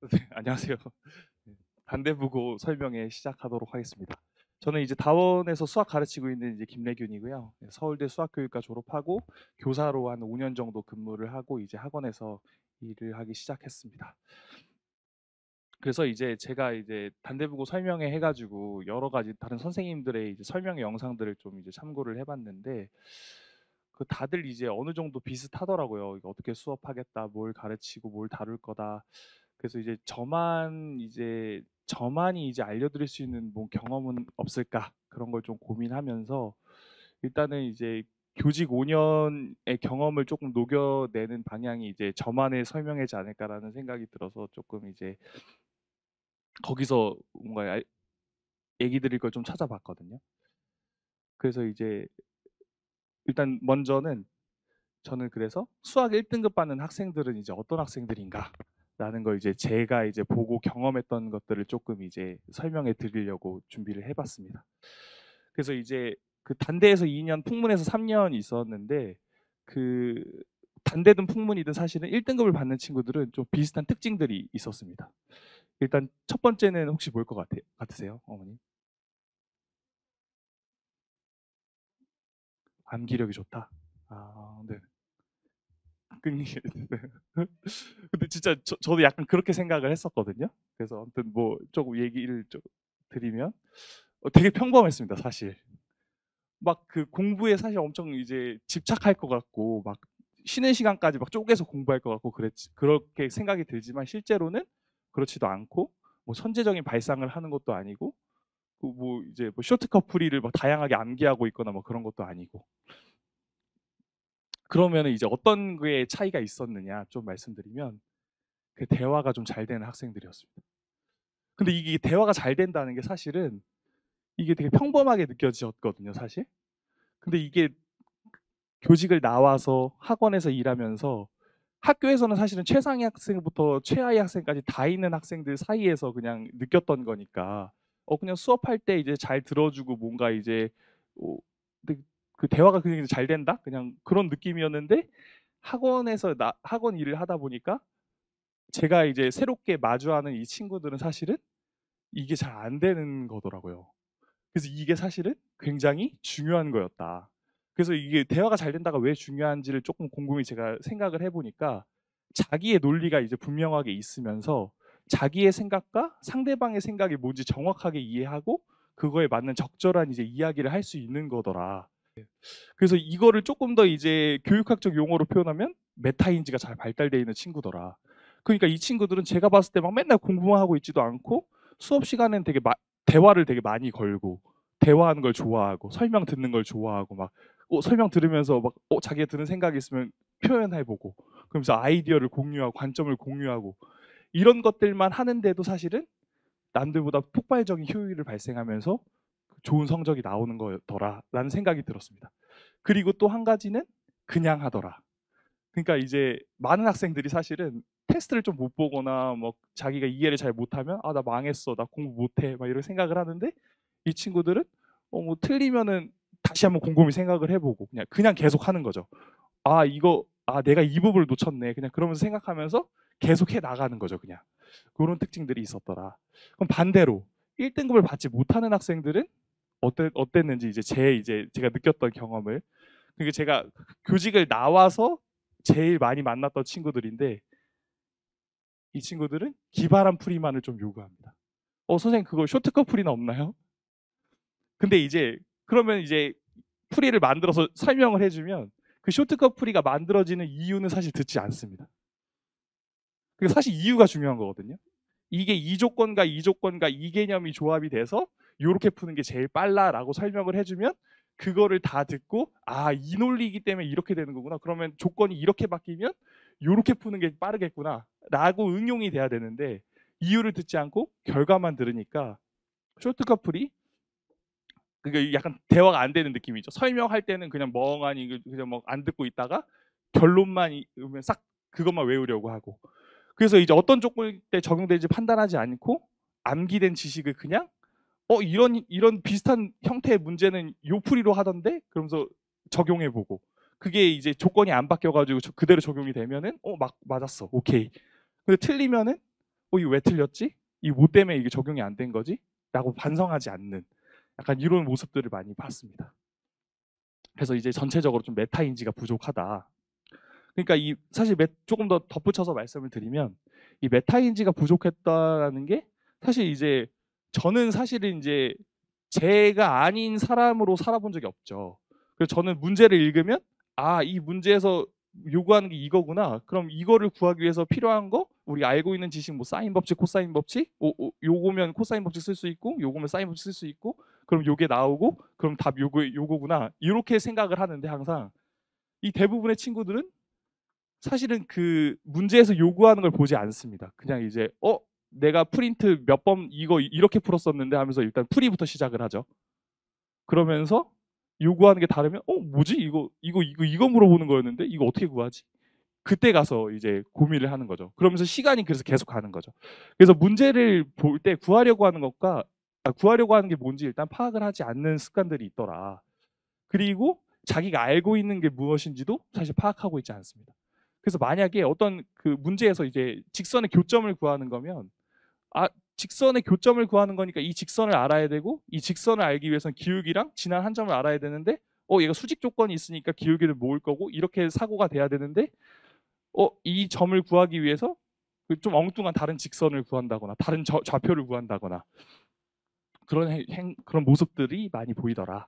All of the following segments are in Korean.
네, 안녕하세요. 네, 반대부고 설명회 시작하도록 하겠습니다. 저는 이제 다원에서 수학 가르치고 있는 이제 김래균이고요. 네, 서울대 수학교육과 졸업하고 교사로 한 5년 정도 근무를 하고 이제 학원에서 일을 하기 시작했습니다. 그래서 이제 제가 이제 반대부고 설명회 해가지고 여러 가지 다른 선생님들의 이제 설명회 영상들을 좀 이제 참고를 해봤는데 그 다들 이제 어느 정도 비슷하더라고요. 이거 어떻게 수업하겠다, 뭘 가르치고 뭘 다룰 거다. 그래서 이제 저만이 이제 알려드릴 수 있는 뭐 경험은 없을까 그런 걸 좀 고민하면서 일단은 이제 교직 5년의 경험을 조금 녹여내는 방향이 이제 저만의 설명회지 않을까라는 생각이 들어서 조금 이제 거기서 뭔가 얘기 드릴 걸 좀 찾아봤거든요. 그래서 이제 일단 먼저는 저는 그래서 수학 1등급 받는 학생들은 이제 어떤 학생들인가라는 걸 이제 제가 이제 보고 경험했던 것들을 조금 이제 설명해 드리려고 준비를 해봤습니다. 그래서 이제 그 단대에서 2년, 풍문에서 3년 있었는데 그 단대든 풍문이든 사실은 1등급을 받는 친구들은 좀 비슷한 특징들이 있었습니다. 일단 첫 번째는 혹시 뭘 것 같으세요, 어머니? 암기력이 좋다. 아, 네. 끈기. 근데 진짜 저도 약간 그렇게 생각을 했었거든요. 그래서 아무튼 뭐 조금 얘기를 좀 드리면 되게 평범했습니다, 사실. 막 그 공부에 사실 엄청 이제 집착할 것 같고 막 쉬는 시간까지 막 쪼개서 공부할 것 같고 그렇게 생각이 들지만 실제로는 그렇지도 않고 뭐 천재적인 발상을 하는 것도 아니고 뭐 이제 뭐 쇼트컷 풀이를 막 다양하게 암기하고 있거나 뭐 그런 것도 아니고 그러면은 이제 어떤 게 차이가 있었느냐 좀 말씀드리면 그 대화가 좀 잘 되는 학생들이었습니다. 근데 이게 대화가 잘 된다는 게 사실은 이게 되게 평범하게 느껴졌거든요, 사실. 근데 이게 교직을 나와서 학원에서 일하면서 학교에서는 사실은 최상위 학생부터 최하위 학생까지 다 있는 학생들 사이에서 그냥 느꼈던 거니까 그냥 수업할 때 이제 잘 들어주고 뭔가 이제 어, 근데 그 대화가 그냥 잘 된다? 그냥 그런 느낌이었는데 학원 일을 하다 보니까 제가 이제 새롭게 마주하는 이 친구들은 사실은 이게 잘 안 되는 거더라고요. 그래서 이게 사실은 굉장히 중요한 거였다. 그래서 이게 대화가 잘 된다가 왜 중요한지를 조금 곰곰이 제가 생각을 해보니까 자기의 논리가 이제 분명하게 있으면서 자기의 생각과 상대방의 생각이 뭔지 정확하게 이해하고 그거에 맞는 적절한 이제 이야기를 할 수 있는 거더라. 그래서 이거를 조금 더 이제 교육학적 용어로 표현하면 메타인지가 잘 발달되어 있는 친구더라. 그러니까 이 친구들은 제가 봤을 때 막 맨날 공부만 하고 있지도 않고 수업 시간엔 대화를 되게 많이 걸고 대화하는 걸 좋아하고 설명 듣는 걸 좋아하고 막 설명 들으면서 막 자기가 드는 생각이 있으면 표현해보고 그러면서 아이디어를 공유하고 관점을 공유하고 이런 것들만 하는데도 사실은 남들보다 폭발적인 효율을 발생하면서 좋은 성적이 나오는 거더라라는 생각이 들었습니다. 그리고 또 한 가지는 그냥 하더라. 그러니까 이제 많은 학생들이 사실은 테스트를 좀 못 보거나 뭐 자기가 이해를 잘 못하면 아 나 망했어 나 공부 못해 막 이런 생각을 하는데 이 친구들은 뭐 틀리면은 다시 한번 곰곰이 생각을 해보고 그냥 계속 하는 거죠. 내가 이 부분을 놓쳤네 그냥 그러면서 생각하면서 계속 해 나가는 거죠 그냥. 그런 특징들이 있었더라. 그럼 반대로 1등급을 받지 못하는 학생들은 어땠는지 이제 제가 느꼈던 경험을 그게 제가 교직을 나와서 제일 많이 만났던 친구들인데 이 친구들은 기발한 풀이만을 좀 요구합니다. 선생님 그거 쇼트컷 풀이나 없나요? 근데 이제 그러면 이제 풀이를 만들어서 설명을 해주면 그 쇼트컷 풀이가 만들어지는 이유는 사실 듣지 않습니다. 그게 사실 이유가 중요한 거거든요. 이게 이 조건과 이 조건과 이 개념이 조합이 돼서 이렇게 푸는 게 제일 빨라라고 설명을 해주면 그거를 다 듣고 이 논리이기 때문에 이렇게 되는 거구나. 그러면 조건이 이렇게 바뀌면 이렇게 푸는 게 빠르겠구나라고 응용이 돼야 되는데 이유를 듣지 않고 결과만 들으니까 쇼트컷 풀이 그게 약간 대화가 안 되는 느낌이죠. 설명할 때는 그냥 멍하니 그냥 뭐 안 듣고 있다가 결론만 오면 싹 그것만 외우려고 하고 그래서 이제 어떤 조건 때 적용되는지 판단하지 않고 암기된 지식을 그냥 이런 비슷한 형태의 문제는 요풀이로 하던데 그러면서 적용해 보고 그게 이제 조건이 안 바뀌어 가지고 그대로 적용이 되면은 맞았어. 오케이. 근데 틀리면은 이거 왜 틀렸지? 이 뭐 때문에 이게 적용이 안 된 거지? 라고 반성하지 않는 약간 이런 모습들을 많이 봤습니다. 그래서 이제 전체적으로 좀 메타인지가 부족하다. 그러니까 이 사실 조금 더 덧붙여서 말씀을 드리면 이 메타인지가 부족했다라는 게 사실 이제 저는 사실은 이제 제가 아닌 사람으로 살아본 적이 없죠. 그래서 저는 문제를 읽으면 이 문제에서 요구하는 게 이거구나. 그럼 이거를 구하기 위해서 필요한 거 우리 알고 있는 지식 뭐 사인 법칙, 코사인 법칙, 요거면 코사인 법칙 쓸 수 있고 요거면 사인 법칙 쓸 수 있고 그럼 요게 나오고 그럼 답 요거구나. 이렇게 생각을 하는데 항상 이 대부분의 친구들은 사실은 그 문제에서 요구하는 걸 보지 않습니다. 그냥 이제 내가 프린트 몇 번 이거 이렇게 풀었었는데 하면서 일단 풀이부터 시작을 하죠. 그러면서 요구하는 게 다르면 뭐지 이거 물어보는 거였는데 이거 어떻게 구하지? 그때 가서 이제 고민을 하는 거죠. 그러면서 시간이 그래서 계속 가는 거죠. 그래서 문제를 볼 때 구하려고 하는 것과 구하려고 하는 게 뭔지 일단 파악을 하지 않는 습관들이 있더라. 그리고 자기가 알고 있는 게 무엇인지도 사실 파악하고 있지 않습니다. 그래서 만약에 어떤 그 문제에서 이제 직선의 교점을 구하는 거면 직선의 교점을 구하는 거니까 이 직선을 알아야 되고 이 직선을 알기 위해서는 기울기랑 지난 한 점을 알아야 되는데 얘가 수직 조건이 있으니까 기울기를 모을 거고 이렇게 사고가 돼야 되는데 이 점을 구하기 위해서 좀 엉뚱한 다른 직선을 구한다거나 다른 좌표를 구한다거나 그런 모습들이 많이 보이더라.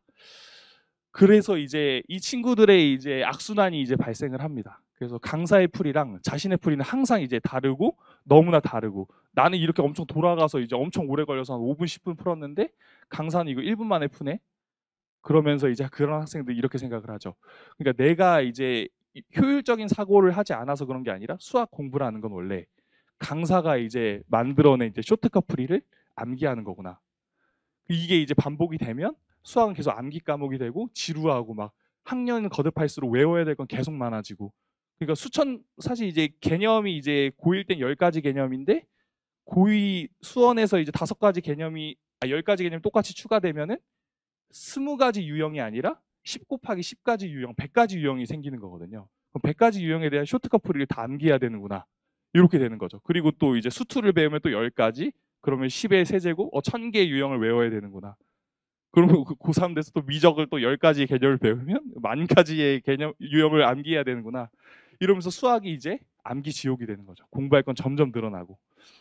그래서 이제 이 친구들의 이제 악순환이 이제 발생을 합니다. 그래서 강사의 풀이랑 자신의 풀이는 항상 이제 다르고 너무나 다르고 나는 이렇게 엄청 돌아가서 이제 엄청 오래 걸려서 한 5분, 10분 풀었는데 강사는 이거 1분 만에 푸네. 그러면서 이제 그런 학생들이 이렇게 생각을 하죠. 그러니까 내가 이제 효율적인 사고를 하지 않아서 그런 게 아니라 수학 공부라는 건 원래 강사가 이제 만들어낸 이제 쇼트컷 풀이를 암기하는 거구나. 이게 이제 반복이 되면 수학은 계속 암기 과목이 되고 지루하고 막 학년 거듭할수록 외워야 될 건 계속 많아지고 그러니까 사실 이제 개념이 이제 고1 땐 10가지 개념인데 고2 수원에서 이제 5가지 개념이 10가지 개념이 똑같이 추가되면은 20가지 유형이 아니라 10 곱하기 10가지 유형, 100가지 유형이 생기는 거거든요. 그럼 100가지 유형에 대한 쇼트컷 풀이를 다 암기해야 되는구나. 이렇게 되는 거죠. 그리고 또 이제 수투를 배우면 또 10가지, 그러면 10의 세제곱, 1000개의 유형을 외워야 되는구나. 그러면 고3 돼서 또 미적을 또 10가지 개념을 배우면 10,000가지의 개념, 유형을 암기해야 되는구나. 이러면서 수학이 이제 암기 지옥이 되는 거죠. 공부할 건 점점 늘어나고.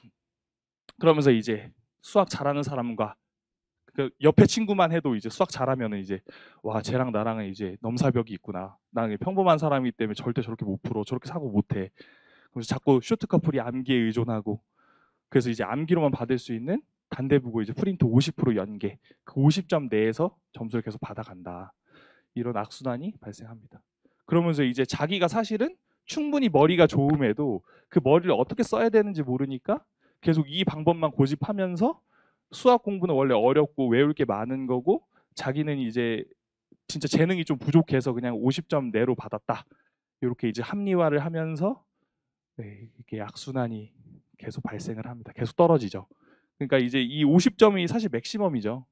그러면서 이제 수학 잘하는 사람과 그 옆에 친구만 해도 이제 수학 잘하면은 이제 와 쟤랑 나랑은 이제 넘사벽이 있구나. 나는 평범한 사람이기 때문에 절대 저렇게 못 풀어. 저렇게 사고 못 해. 그래서 자꾸 쇼트컷 풀이 암기에 의존하고 그래서 이제 암기로만 받을 수 있는 단대부고 이제 프린트 50% 연계 그 50점 내에서 점수를 계속 받아간다. 이런 악순환이 발생합니다. 그러면서 이제 자기가 사실은 충분히 머리가 좋음에도 그 머리를 어떻게 써야 되는지 모르니까 계속 이 방법만 고집하면서 수학 공부는 원래 어렵고 외울 게 많은 거고 자기는 이제 진짜 재능이 좀 부족해서 그냥 50점 내로 받았다. 이렇게 이제 합리화를 하면서 이게 악순환이 계속 발생을 합니다. 계속 떨어지죠. 그러니까 이제 이 50점이 사실 맥시멈이죠.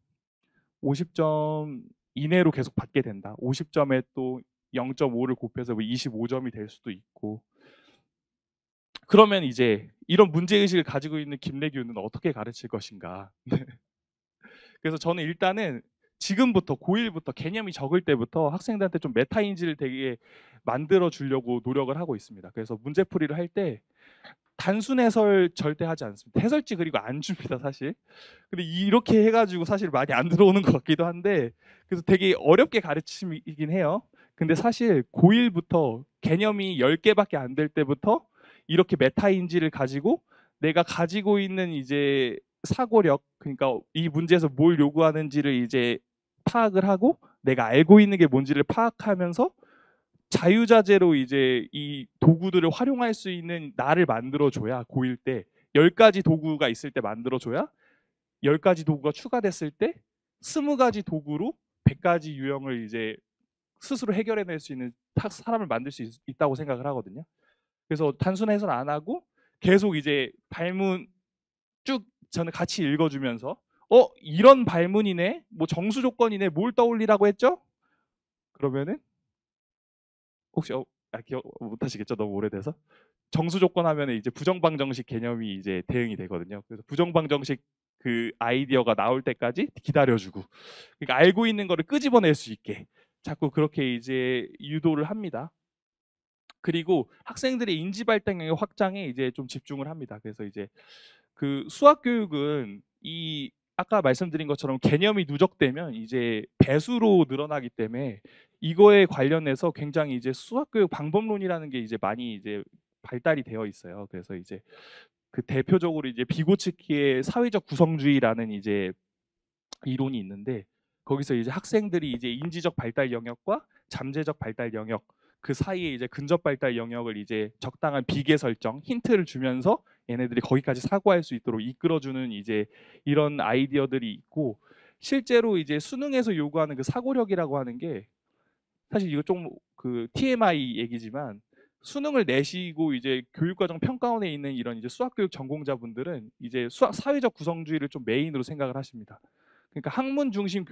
50점 이내로 계속 받게 된다. 50점에 또 0.5를 곱해서 25점이 될 수도 있고. 그러면 이제 이런 문제의식을 가지고 있는 김래규는 어떻게 가르칠 것인가. 그래서 저는 일단은 지금부터 고1부터 개념이 적을 때부터 학생들한테 좀 메타인지를 되게 만들어 주려고 노력을 하고 있습니다. 그래서 문제풀이를 할 때 단순 해설 절대 하지 않습니다. 해설지 그리고 안 줍니다, 사실. 근데 이렇게 해가지고 사실 많이 안 들어오는 것 같기도 한데 그래서 되게 어렵게 가르치긴 해요. 근데 사실 고1부터 개념이 10개밖에 안 될 때부터 이렇게 메타인지를 가지고 내가 가지고 있는 이제 사고력, 그러니까 이 문제에서 뭘 요구하는지를 이제 파악을 하고 내가 알고 있는 게 뭔지를 파악하면서 자유자재로 이제 이 도구들을 활용할 수 있는 나를 만들어줘야 고1 때 10가지 도구가 있을 때 만들어줘야 10가지 도구가 추가됐을 때 20가지 도구로 100가지 유형을 이제 스스로 해결해낼 수 있는 사람을 만들 수 있다고 생각을 하거든요. 그래서 단순 해설 안 하고 계속 이제 발문 쭉 저는 같이 읽어주면서 이런 발문이네, 뭐 정수 조건이네, 뭘 떠올리라고 했죠? 그러면은 혹시 기억 못 하시겠죠? 너무 오래돼서. 정수 조건 하면은 이제 부정방정식 개념이 이제 대응이 되거든요. 그래서 부정방정식 그 아이디어가 나올 때까지 기다려주고, 그러니까 알고 있는 거를 끄집어낼 수 있게 자꾸 그렇게 이제 유도를 합니다. 그리고 학생들의 인지 발달력의 확장에 이제 좀 집중을 합니다. 그래서 이제 그 수학 교육은 이 아까 말씀드린 것처럼 개념이 누적되면 이제 배수로 늘어나기 때문에 이거에 관련해서 굉장히 이제 수학 교육 방법론이라는 게 이제 많이 이제 발달이 되어 있어요. 그래서 이제 그 대표적으로 이제 비고츠키의 사회적 구성주의라는 이제 이론이 있는데, 거기서 이제 학생들이 이제 인지적 발달 영역과 잠재적 발달 영역 그 사이에 이제 근접 발달 영역을 이제 적당한 비계 설정, 힌트를 주면서 얘네들이 거기까지 사고할 수 있도록 이끌어주는 이제 이런 아이디어들이 있고, 실제로 이제 수능에서 요구하는 그 사고력이라고 하는 게 사실 이거 좀 그 TMI 얘기지만, 수능을 내시고 이제 교육과정 평가원에 있는 이런 이제 수학교육 전공자분들은 이제 수학 사회적 구성주의를 좀 메인으로 생각을 하십니다. 그러니까 학문 중심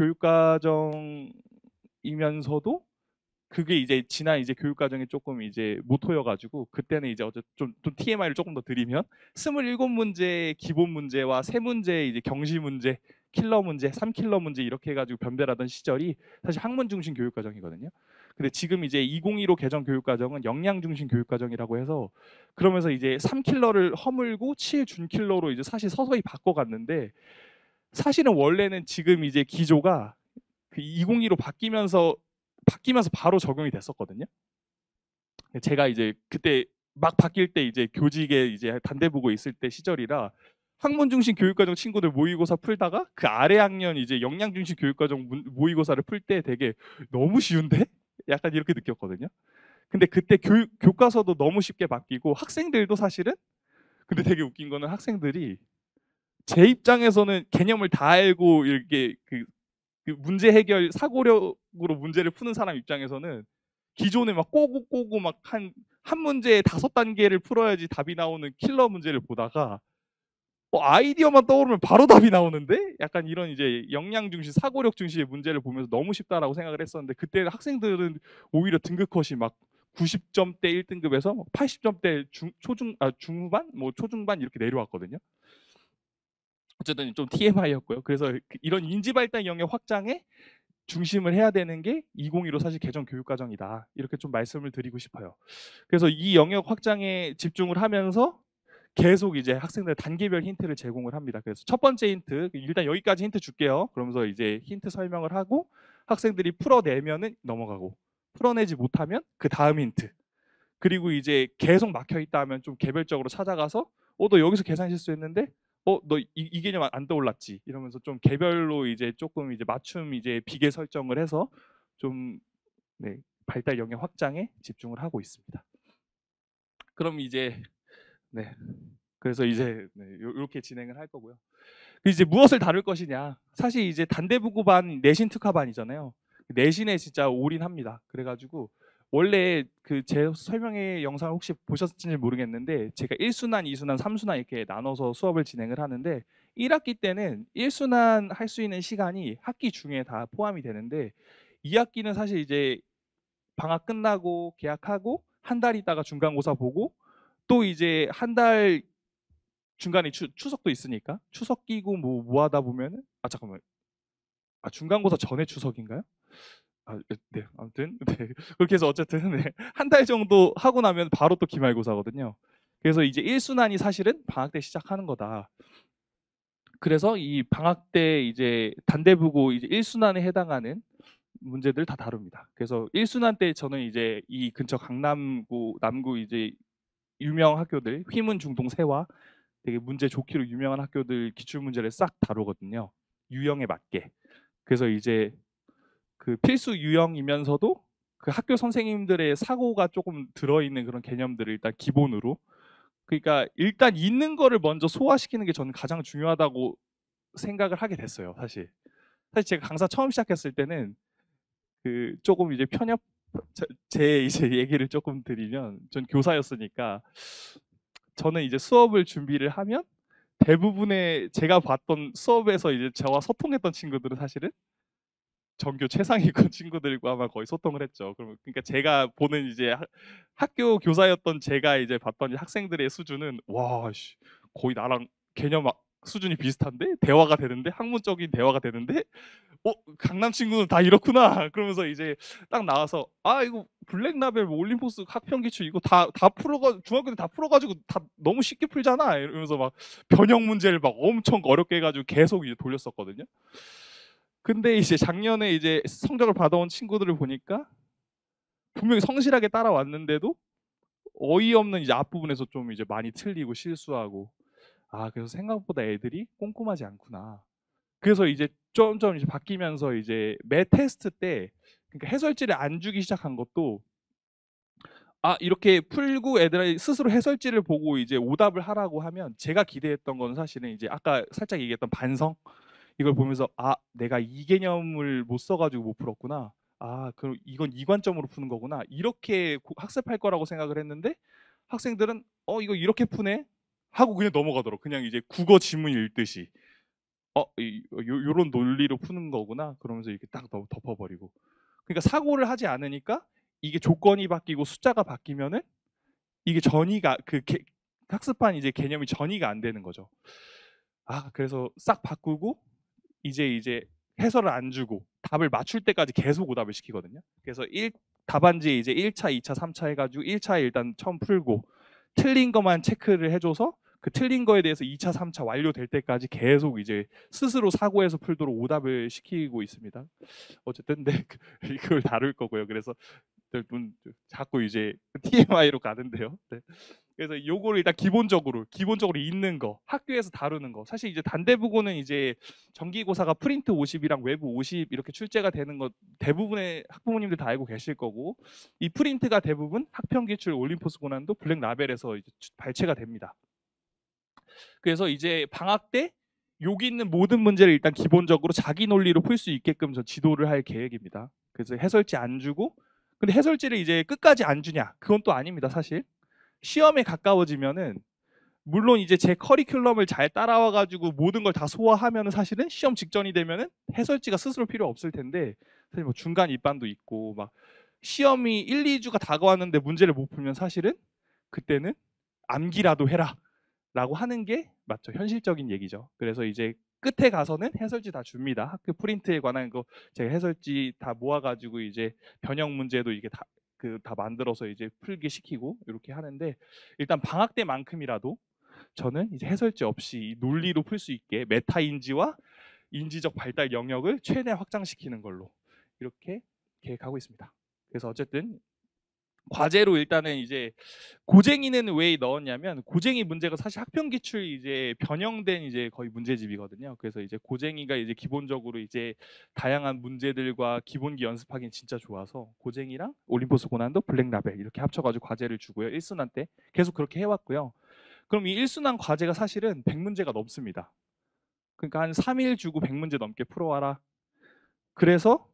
교육과정이면서도 그게 이제 지난 이제 교육과정의 조금 이제 모토여가지고, 그때는 이제 어제 좀 TMI를 조금 더 드리면 27문제 기본 문제와 3문제 이제 경시 문제, 킬러 문제, 3킬러 문제 이렇게 해가지고 변별하던 시절이 사실 학문 중심 교육과정이거든요. 근데 지금 이제 2015 개정 교육과정은 역량 중심 교육과정이라고 해서, 그러면서 이제 3킬러를 허물고 7준킬러로 이제 사실 서서히 바꿔갔는데, 사실은 원래는 지금 이제 기조가 그 2015로 바뀌면서 바로 적용이 됐었거든요. 제가 이제 그때 막 바뀔 때 이제 교직에 이제 단대보고 있을 때 시절이라, 학문 중심 교육과정 친구들 모의고사 풀다가 그 아래 학년 이제 역량 중심 교육과정 모의고사를 풀 때 되게 너무 쉬운데? 약간 이렇게 느꼈거든요. 근데 그때 교과서도 너무 쉽게 바뀌고 학생들도 사실은, 근데 되게 웃긴 거는 학생들이 제 입장에서는 개념을 다 알고 이렇게 그 문제 해결 사고력으로 문제를 푸는 사람 입장에서는 기존에 막 꼬고 막 한 문제에 5단계를 풀어야지 답이 나오는 킬러 문제를 보다가 아이디어만 떠오르면 바로 답이 나오는데, 약간 이런 이제 역량 중심 사고력 중심의 문제를 보면서 너무 쉽다라고 생각을 했었는데, 그때 학생들은 오히려 등급 컷이 막 90점대 1등급에서 80점대 중후반 뭐 초중반 이렇게 내려왔거든요. 어쨌든 좀 TMI였고요. 그래서 이런 인지 발달 영역 확장에 중심을 해야 되는 게 2015 사실 개정 교육과정이다, 이렇게 좀 말씀을 드리고 싶어요. 그래서 이 영역 확장에 집중을 하면서 계속 이제 학생들 단계별 힌트를 제공을 합니다. 그래서 첫 번째 힌트, 일단 여기까지 힌트 줄게요. 그러면서 이제 힌트 설명을 하고 학생들이 풀어내면은 넘어가고, 풀어내지 못하면 그 다음 힌트, 그리고 이제 계속 막혀 있다 하면 좀 개별적으로 찾아가서 너 여기서 계산 실수했는데 너 이 개념 안 떠올랐지, 이러면서 좀 개별로 이제 조금 이제 맞춤 이제 비계 설정을 해서 좀, 네, 발달 영역 확장에 집중을 하고 있습니다. 그럼 이제, 네, 그래서 이제 네, 이렇게 진행을 할 거고요. 이제 무엇을 다룰 것이냐, 사실 이제 단대부고반 내신 특화반이잖아요. 내신에 진짜 올인합니다. 그래가지고 원래 그 제 설명회 영상 혹시 보셨는지 모르겠는데, 제가 1순환, 2순환, 3순환 이렇게 나눠서 수업을 진행을 하는데, 1학기 때는 1순환 할 수 있는 시간이 학기 중에 다 포함이 되는데, 2학기는 사실 이제 방학 끝나고 개학하고 한 달 있다가 중간고사 보고, 또 이제 한 달 중간에 추석도 있으니까 추석 끼고 뭐 하다 보면은, 잠깐만, 중간고사 전에 추석인가요? 네, 아무튼 네, 그렇게 해서 어쨌든 네, 한 달 정도 하고 나면 바로 또 기말고사거든요. 그래서 이제 1순환이 사실은 방학 때 시작하는 거다. 그래서 이 방학 때 이제 단대부고 이제 1순환에 해당하는 문제들 다 다룹니다. 그래서 1순환 때 저는 이제 이 근처 강남구 남구 이제 유명 학교들, 휘문 중동 세화 되게 문제 좋기로 유명한 학교들 기출 문제를 싹 다루거든요. 유형에 맞게. 그래서 이제 그 필수 유형이면서도 그 학교 선생님들의 사고가 조금 들어있는 그런 개념들을 일단 기본으로, 그러니까 일단 있는 거를 먼저 소화시키는 게 저는 가장 중요하다고 생각을 하게 됐어요. 사실 제가 강사 처음 시작했을 때는 그 조금 이제 제 이제 얘기를 조금 드리면, 전 교사였으니까 저는 이제 수업을 준비를 하면 대부분의 제가 봤던 수업에서 이제 저와 소통했던 친구들은 사실은 전교 최상위권 친구들과 아마 거의 소통을 했죠. 그러니까 제가 보는 이제 학교 교사였던 제가 이제 봤던 학생들의 수준은 와, 씨, 거의 나랑 개념 수준이 비슷한데 대화가 되는데 학문적인 대화가 되는데 강남 친구는 다 이렇구나. 그러면서 이제 딱 나와서 아 이거 블랙라벨 뭐 올림포스 학평 기출 이거 다 풀어가 중학교 때 다 풀어가지고 다 너무 쉽게 풀잖아. 이러면서 막 변형 문제를 막 엄청 어렵게 해가지고 계속 이제 돌렸었거든요. 근데 이제 작년에 이제 성적을 받아온 친구들을 보니까 분명히 성실하게 따라왔는데도 어이없는 이제 앞부분에서 좀 이제 많이 틀리고 실수하고 그래서 생각보다 애들이 꼼꼼하지 않구나. 그래서 이제 점점 이제 바뀌면서 이제 매 테스트 때 그러니까 해설지를 안 주기 시작한 것도 이렇게 풀고 애들이 스스로 해설지를 보고 이제 오답을 하라고 하면 제가 기대했던 건 사실은 이제 아까 살짝 얘기했던 반성 이걸 보면서 내가 이 개념을 못 써가지고 못 풀었구나. 그럼 이건 이관점으로 푸는 거구나. 이렇게 학습할 거라고 생각을 했는데 학생들은 이거 이렇게 푸네 하고 그냥 넘어가더라고. 그냥 이제 국어 지문 읽듯이. 요런 논리로 푸는 거구나. 그러면서 이렇게 딱 덮어버리고. 그러니까 사고를 하지 않으니까 이게 조건이 바뀌고 숫자가 바뀌면은 이게 전이가 학습한 이제 개념이 전이가 안 되는 거죠. 그래서 싹 바꾸고 이제 해설을 안 주고 답을 맞출 때까지 계속 오답을 시키거든요. 그래서 답안지 이제 1차, 2차, 3차 해가지고 1차에 일단 처음 풀고 틀린 것만 체크를 해줘서 그 틀린 거에 대해서 2차, 3차 완료될 때까지 계속 이제 스스로 사고해서 풀도록 오답을 시키고 있습니다. 어쨌든 네, 이걸 다룰 거고요. 그래서 자꾸 이제 TMI로 가는데요. 네. 그래서 요거를 일단 기본적으로 있는 거, 학교에서 다루는 거. 사실 이제 단대부고는 이제 정기고사가 프린트 50이랑 외부 50 이렇게 출제가 되는 거 대부분의 학부모님들 다 알고 계실 거고 이 프린트가 대부분 학평기출 올림포스 고난도 블랙라벨에서 이제 발췌가 됩니다. 그래서 이제 방학 때 여기 있는 모든 문제를 일단 기본적으로 자기 논리로 풀 수 있게끔 저 지도를 할 계획입니다. 그래서 해설지 안 주고 근데 해설지를 이제 끝까지 안 주냐? 그건 또 아닙니다, 사실. 시험에 가까워지면은 물론 이제 제 커리큘럼을 잘 따라와 가지고 모든 걸 다 소화하면은 사실은 시험 직전이 되면은 해설지가 스스로 필요 없을 텐데 사실 뭐 중간 입반도 있고 막 시험이 1, 2주가 다가왔는데 문제를 못 풀면 사실은 그때는 암기라도 해라라고 하는 게 맞죠. 현실적인 얘기죠. 그래서 이제 끝에 가서는 해설지 다 줍니다. 학교 프린트에 관한 거 제가 해설지 다 모아 가지고 이제 변형 문제도 이게 다 만들어서 이제 풀게 시키고 이렇게 하는데 일단 방학 때만큼이라도 저는 이제 해설지 없이 논리로 풀 수 있게 메타 인지와 인지적 발달 영역을 최대 확장시키는 걸로 이렇게 계획하고 있습니다. 그래서 어쨌든 과제로 일단은 이제 고쟁이는 왜 넣었냐면 고쟁이 문제가 사실 학평 기출 이제 변형된 이제 거의 문제집이거든요. 그래서 이제 고쟁이가 이제 기본적으로 이제 다양한 문제들과 기본기 연습하기는 진짜 좋아서 고쟁이랑 올림포스 고난도 블랙라벨 이렇게 합쳐가지고 과제를 주고요. 1순환 때 계속 그렇게 해왔고요. 그럼 이 1순환 과제가 사실은 100문제가 넘습니다. 그러니까 한 3일 주고 100문제 넘게 풀어와라. 그래서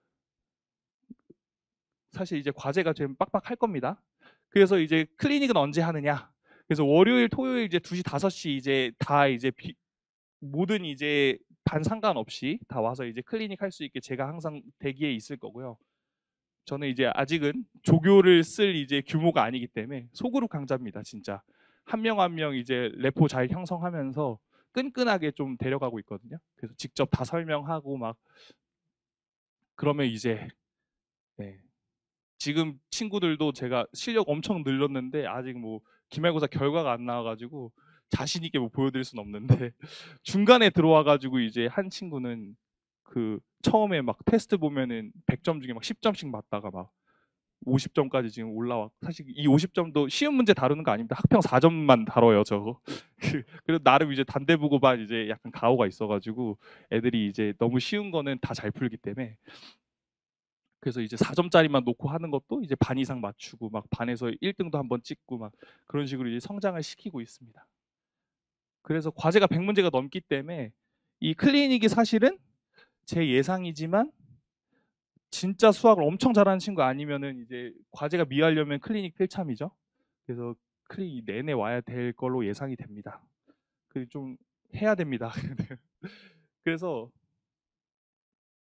사실 이제 과제가 좀 빡빡할 겁니다. 그래서 이제 클리닉은 언제 하느냐? 그래서 월요일, 토요일 이제 2시, 5시 이제 다 이제 모든 이제 반 상관없이 다 와서 이제 클리닉 할 수 있게 제가 항상 대기에 있을 거고요. 저는 이제 아직은 조교를 쓸 이제 규모가 아니기 때문에 소그룹 강좌입니다, 진짜. 한 명 한 명 이제 레포 잘 형성하면서 끈끈하게 좀 데려가고 있거든요. 그래서 직접 다 설명하고 막 그러면 이제 네, 지금 친구들도 제가 실력 엄청 늘렸는데 아직 뭐 기말고사 결과가 안 나와가지고 자신 있게 뭐 보여드릴 수는 없는데 중간에 들어와가지고 이제 한 친구는 그 처음에 막 테스트 보면은 100점 중에 막 10점씩 맞다가 막 50점까지 지금 올라와. 사실 이 50점도 쉬운 문제 다루는 거 아닙니다. 학평 4점만 다뤄요, 저거. 그래도 나름 이제 단대부고반 이제 약간 가오가 있어가지고 애들이 이제 너무 쉬운 거는 다 잘 풀기 때문에 그래서 이제 4점짜리만 놓고 하는 것도 이제 반 이상 맞추고 막 반에서 1등도 한번 찍고 막 그런 식으로 이제 성장을 시키고 있습니다. 그래서 과제가 100문제가 넘기 때문에 이 클리닉이 사실은 제 예상이지만 진짜 수학을 엄청 잘하는 친구 아니면은 이제 과제가 미하려면 클리닉 필참이죠. 그래서 클리닉 내내 와야 될 걸로 예상이 됩니다. 좀 해야 됩니다. 그래서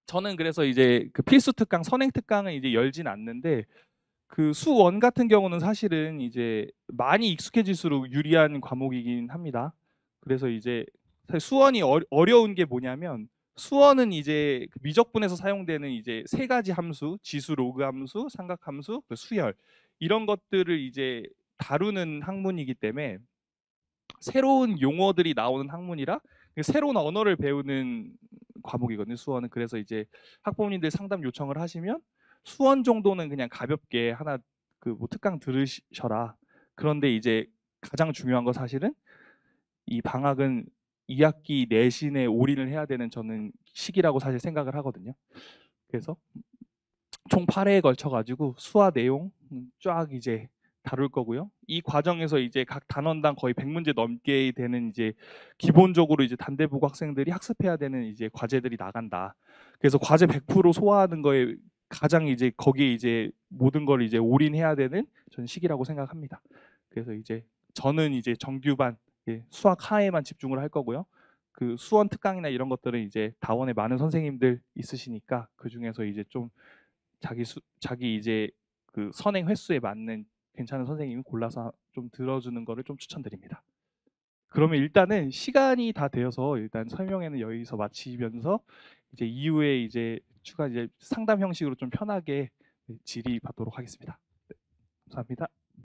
저는 그래서 이제 그 필수 특강, 선행 특강은 이제 열진 않는데 그 수원 같은 경우는 사실은 이제 많이 익숙해질수록 유리한 과목이긴 합니다. 그래서 이제 사실 수원이 어려운 게 뭐냐면 수원은 이제 그 미적분에서 사용되는 이제 세 가지 함수, 지수, 로그 함수, 삼각 함수, 그 수열 이런 것들을 이제 다루는 학문이기 때문에 새로운 용어들이 나오는 학문이라 새로운 언어를 배우는 과목이거든요. 수원은. 그래서 이제 학부모님들 상담 요청을 하시면 수원 정도는 그냥 가볍게 하나 그 뭐 특강 들으셔라. 그런데 이제 가장 중요한 거 사실은 이 방학은 2학기 내신에 올인을 해야 되는 저는 시기라고 사실 생각을 하거든요. 그래서 총 8회에 걸쳐 가지고 수화 내용 쫙 이제 다룰 거고요. 이 과정에서 이제 각 단원당 거의 100문제 넘게 되는 이제 기본적으로 이제 단대부고 학생들이 학습해야 되는 이제 과제들이 나간다. 그래서 과제 100% 소화하는 거에 가장 이제 거기에 이제 모든 걸 이제 올인해야 되는 전 시기라고 생각합니다. 그래서 이제 저는 이제 정규반 수학 하에만 집중을 할 거고요. 그 수원 특강이나 이런 것들은 이제 다원에 많은 선생님들 있으시니까 그 중에서 이제 좀 자기 이제 그 선행 횟수에 맞는 괜찮은 선생님이 골라서 좀 들어주는 거를 좀 추천드립니다. 그러면 일단은 시간이 다 되어서 일단 설명회는 여기서 마치면서 이제 이후에 이제 추가 이제 상담 형식으로 좀 편하게 질의 받도록 하겠습니다. 네, 감사합니다.